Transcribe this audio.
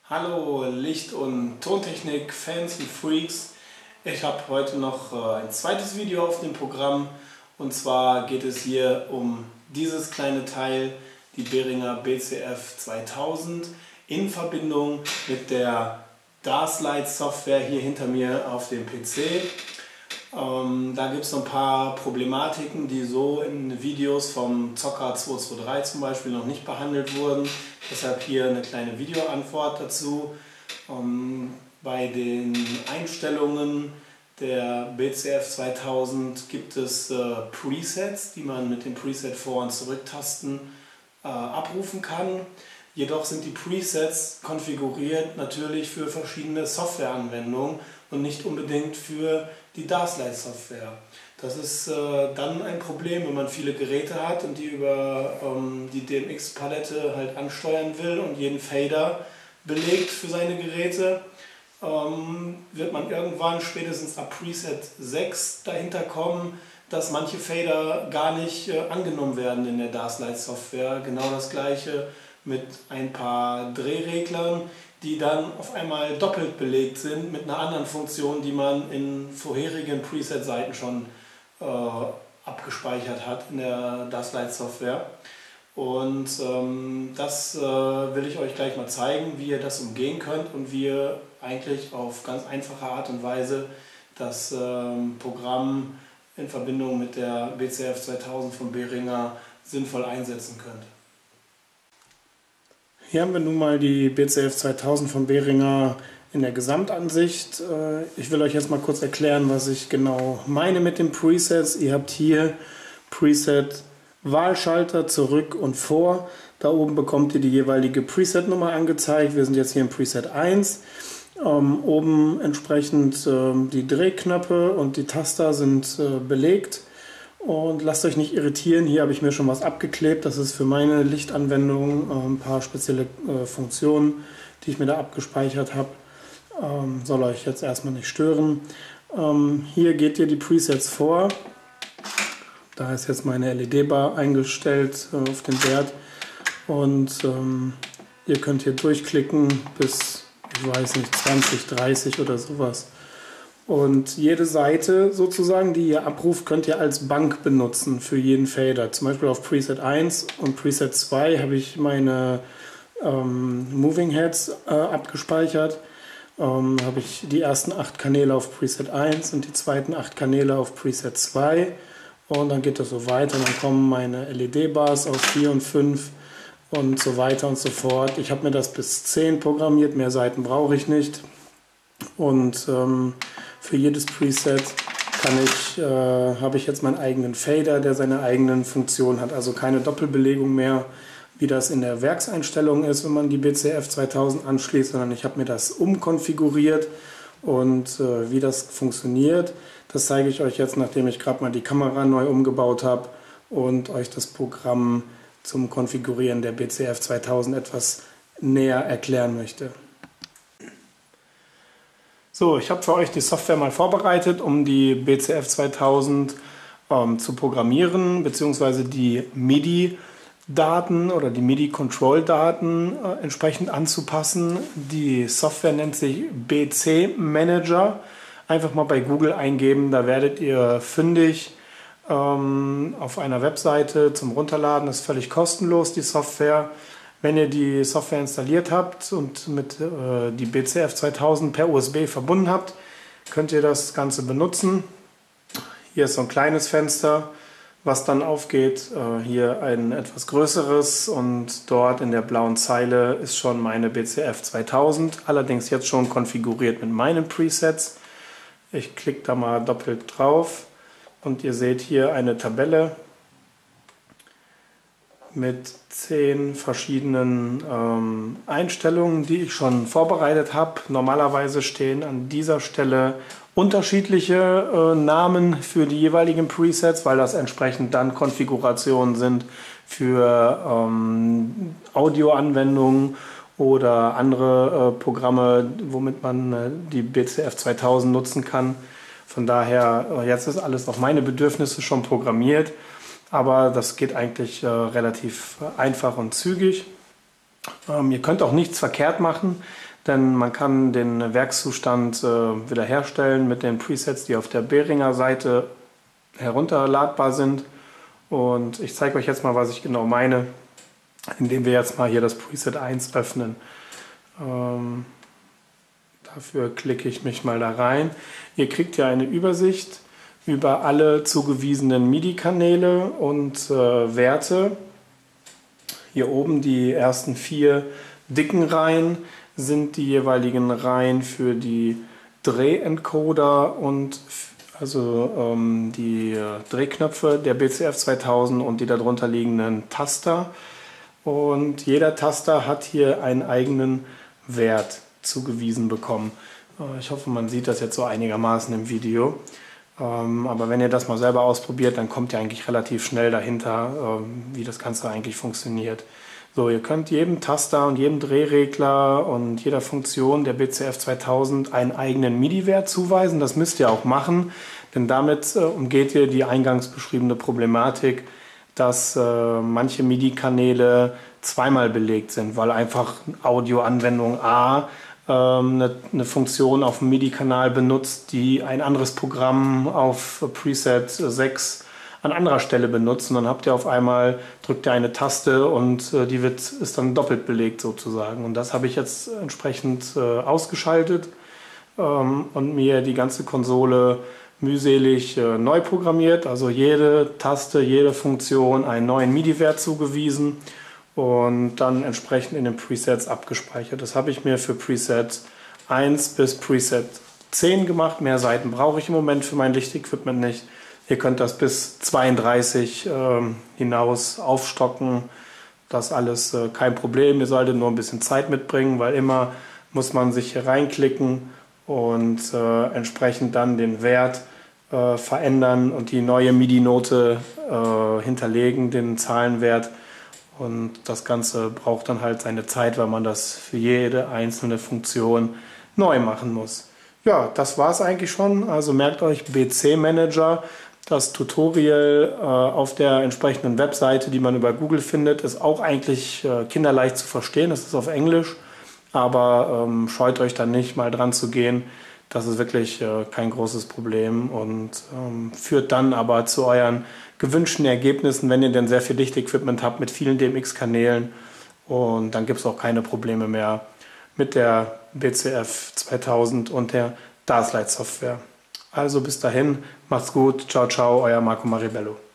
Hallo Licht- und Tontechnik-Fans und Freaks. Ich habe heute noch ein zweites Video auf dem Programm, und zwar geht es hier um dieses kleine Teil, die Behringer BCF 2000 in Verbindung mit der Darslite Software hier hinter mir auf dem PC. Da gibt es noch ein paar Problematiken, die so in Videos vom Zocker 223 zum Beispiel noch nicht behandelt wurden. Deshalb hier eine kleine Videoantwort dazu. Bei den Einstellungen der BCF 2000 gibt es Presets, die man mit dem Preset Vor- und Zurücktasten abrufen kann. Jedoch sind die Presets konfiguriert natürlich für verschiedene Softwareanwendungen und nicht unbedingt für die Darslite Software. Das ist dann ein Problem, wenn man viele Geräte hat und die über die DMX-Palette halt ansteuern will und jeden Fader belegt für seine Geräte, wird man irgendwann spätestens ab Preset 6 dahinter kommen, dass manche Fader gar nicht angenommen werden in der Darslite Software. Genau das gleiche mit ein paar Drehreglern, die dann auf einmal doppelt belegt sind mit einer anderen Funktion, die man in vorherigen Preset-Seiten schon abgespeichert hat in der Darslite Software. Und das will ich euch gleich mal zeigen, wie ihr das umgehen könnt und wie ihr eigentlich auf ganz einfache Art und Weise das Programm in Verbindung mit der BCF 2000 von Behringer sinnvoll einsetzen könnt. Hier haben wir nun mal die BCF 2000 von Behringer in der Gesamtansicht. Ich will euch jetzt mal kurz erklären, was ich genau meine mit den Presets. Ihr habt hier Preset Wahlschalter zurück und vor. Da oben bekommt ihr die jeweilige Preset-Nummer angezeigt. Wir sind jetzt hier im Preset 1. Oben entsprechend die Drehknöpfe und die Taster sind belegt. Und lasst euch nicht irritieren, hier habe ich mir schon was abgeklebt. Das ist für meine Lichtanwendung ein paar spezielle Funktionen, die ich mir da abgespeichert habe. Soll euch jetzt erstmal nicht stören. Hier geht ihr die Presets vor. Da ist jetzt meine LED-Bar eingestellt auf den Wert. Und ihr könnt hier durchklicken bis, ich weiß nicht, 20, 30 oder sowas. Und jede Seite sozusagen, die ihr abruft, könnt ihr als Bank benutzen für jeden Fader. Zum Beispiel auf Preset 1 und Preset 2 habe ich meine Moving Heads abgespeichert. Habe ich die ersten 8 Kanäle auf Preset 1 und die zweiten 8 Kanäle auf Preset 2. Und dann geht das so weiter. Und dann kommen meine LED-Bars auf 4 und 5 und so weiter und so fort. Ich habe mir das bis 10 programmiert, mehr Seiten brauche ich nicht. Und für jedes Preset habe ich jetzt meinen eigenen Fader, der seine eigenen Funktionen hat. Also keine Doppelbelegung mehr, wie das in der Werkseinstellung ist, wenn man die BCF 2000 anschließt, sondern ich habe mir das umkonfiguriert. Und wie das funktioniert, das zeige ich euch jetzt, nachdem ich gerade mal die Kamera neu umgebaut habe und euch das Programm zum Konfigurieren der BCF 2000 etwas näher erklären möchte. So, ich habe für euch die Software mal vorbereitet, um die BCF 2000 zu programmieren, beziehungsweise die MIDI-Daten oder die MIDI-Control-Daten entsprechend anzupassen. Die Software nennt sich BC Manager. Einfach mal bei Google eingeben, da werdet ihr fündig auf einer Webseite zum Runterladen. Das ist völlig kostenlos, die Software. Wenn ihr die Software installiert habt und mit die BCF 2000 per USB verbunden habt, könnt ihr das Ganze benutzen. Hier ist so ein kleines Fenster, was dann aufgeht. Hier ein etwas größeres und dort in der blauen Zeile ist schon meine BCF 2000, allerdings jetzt schon konfiguriert mit meinen Presets. Ich klicke da mal doppelt drauf und ihr seht hier eine Tabelle mit 10 verschiedenen Einstellungen, die ich schon vorbereitet habe. Normalerweise stehen an dieser Stelle unterschiedliche Namen für die jeweiligen Presets, weil das entsprechend dann Konfigurationen sind für Audioanwendungen oder andere Programme, womit man die BCF 2000 nutzen kann. Von daher, jetzt ist alles auf meine Bedürfnisse schon programmiert. Aber das geht eigentlich relativ einfach und zügig. Ihr könnt auch nichts verkehrt machen, denn man kann den Werkszustand wiederherstellen mit den Presets, die auf der Behringer Seite herunterladbar sind. Und ich zeige euch jetzt mal, was ich genau meine, indem wir jetzt mal hier das Preset 1 öffnen. Dafür klicke ich mich mal da rein. Ihr kriegt ja eine Übersicht über alle zugewiesenen MIDI-Kanäle und Werte. Hier oben die ersten 4 dicken Reihen sind die jeweiligen Reihen für die Drehencoder und die Drehknöpfe der BCF 2000 und die darunter liegenden Taster. Und jeder Taster hat hier einen eigenen Wert zugewiesen bekommen. Ich hoffe, man sieht das jetzt so einigermaßen im Video. Aber wenn ihr das mal selber ausprobiert, dann kommt ihr eigentlich relativ schnell dahinter, wie das Ganze eigentlich funktioniert. So, ihr könnt jedem Taster und jedem Drehregler und jeder Funktion der BCF 2000 einen eigenen MIDI-Wert zuweisen. Das müsst ihr auch machen, denn damit umgeht ihr die eingangs beschriebene Problematik, dass manche MIDI-Kanäle zweimal belegt sind, weil einfach Audioanwendung A eine Funktion auf dem MIDI-Kanal benutzt, die ein anderes Programm auf Preset 6 an anderer Stelle benutzt. Und dann habt ihr auf einmal, drückt ihr eine Taste und die ist dann doppelt belegt sozusagen. Und das habe ich jetzt entsprechend ausgeschaltet und mir die ganze Konsole mühselig neu programmiert. Also jede Taste, jede Funktion einen neuen MIDI-Wert zugewiesen und dann entsprechend in den Presets abgespeichert. Das habe ich mir für Preset 1 bis Preset 10 gemacht. Mehr Seiten brauche ich im Moment für mein Lichtequipment nicht. Ihr könnt das bis 32 hinaus aufstocken. Das alles kein Problem. Ihr solltet nur ein bisschen Zeit mitbringen, weil immer muss man sich hier reinklicken und entsprechend dann den Wert verändern und die neue MIDI-Note hinterlegen, den Zahlenwert. Und das Ganze braucht dann halt seine Zeit, weil man das für jede einzelne Funktion neu machen muss. Ja, das war es eigentlich schon. Also merkt euch BC Manager. Das Tutorial auf der entsprechenden Webseite, die man über Google findet, ist auch eigentlich kinderleicht zu verstehen. Das ist auf Englisch, aber scheut euch dann nicht, mal dran zu gehen. Das ist wirklich kein großes Problem und führt dann aber zu euren gewünschten Ergebnissen, wenn ihr denn sehr viel Lichtequipment habt mit vielen DMX-Kanälen. Und dann gibt es auch keine Probleme mehr mit der BCF 2000 und der Darslide Software. Also bis dahin, macht's gut, ciao, ciao, euer Marco Maribello.